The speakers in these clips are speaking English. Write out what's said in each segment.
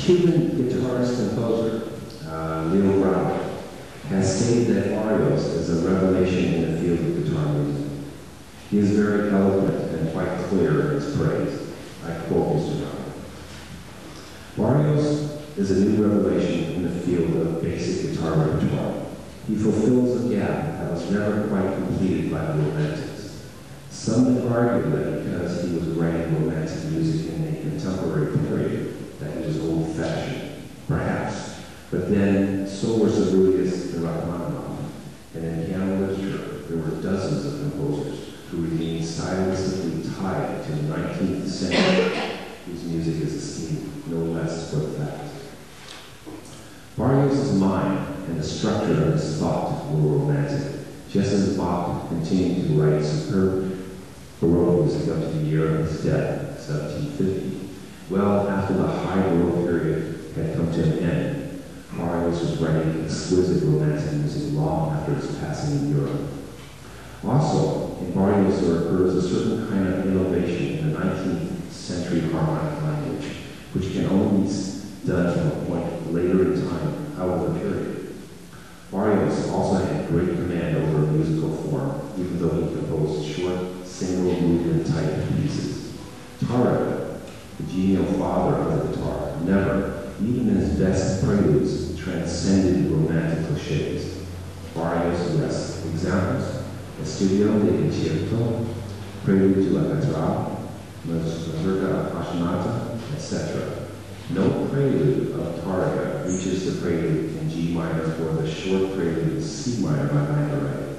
Cuban guitarist and composer Leo Brauer has stated that Barrios is a revelation in the field of guitar music. He is very eloquent and quite clear in his praise. I quote Mr. Brauer. Barrios is a new revelation in the field of basic guitar repertoire. He fulfills a gap that was never quite completed by the Romantics. Some have argued that because he was writing romantic music in a contemporary period, that he was old-fashioned, perhaps. But then, so were Sibelius and Rachmaninoff. And in piano literature, there were dozens of composers who remained stylistically tied to the 19th century, whose music is esteemed no less for the fact. Barrios' mind and the structure of his thought were romantic, just as Bach continued to write superb Baroque music up to the year of his death, 1750. Well, after the high Baroque period had come to an end, Barrios was writing exquisite romantic music long after his passing in Europe. Also, in Barrios there occurs a certain kind of innovation in the 19th century harmonic language, which can only be done from a point later in time out of the period. Barrios also had great command over musical form, even though he composed short, single movement type pieces. Tárrega, the genial father of the guitar, never, even in his best preludes, transcended romantic cliches. Barrios lists examples: Estudio de Concierto, Prelude to La Catedral, Mazurka Appassionata, etc. No prelude of Tárrega reaches the prelude in G minor or the short prelude in C minor by Mangaré.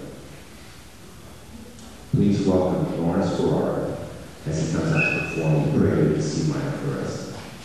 Please welcome Lawrence Ferrara as he comes out to perform the prelude in C minor for us.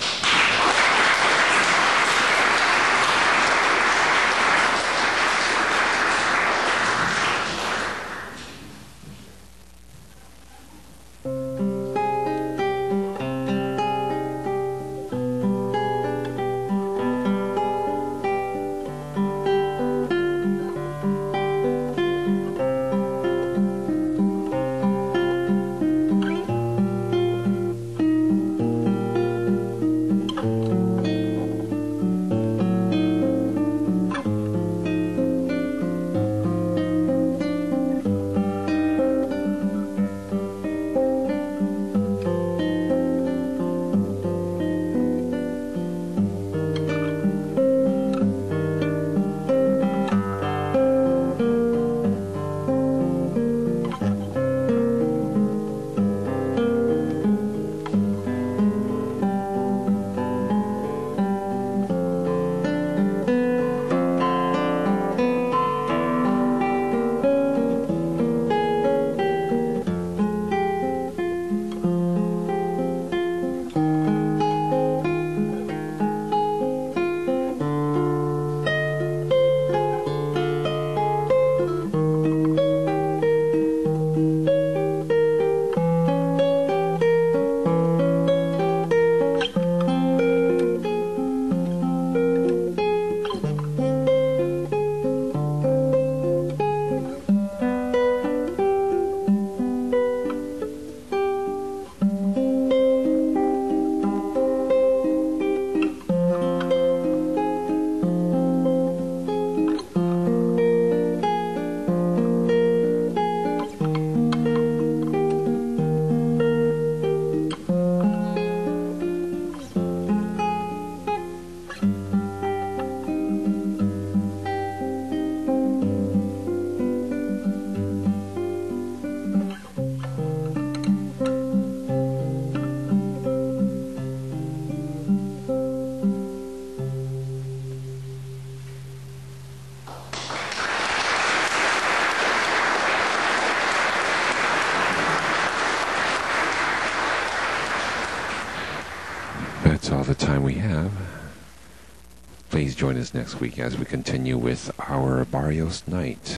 That's all the time we have. Please join us next week as we continue with our Barrios Night.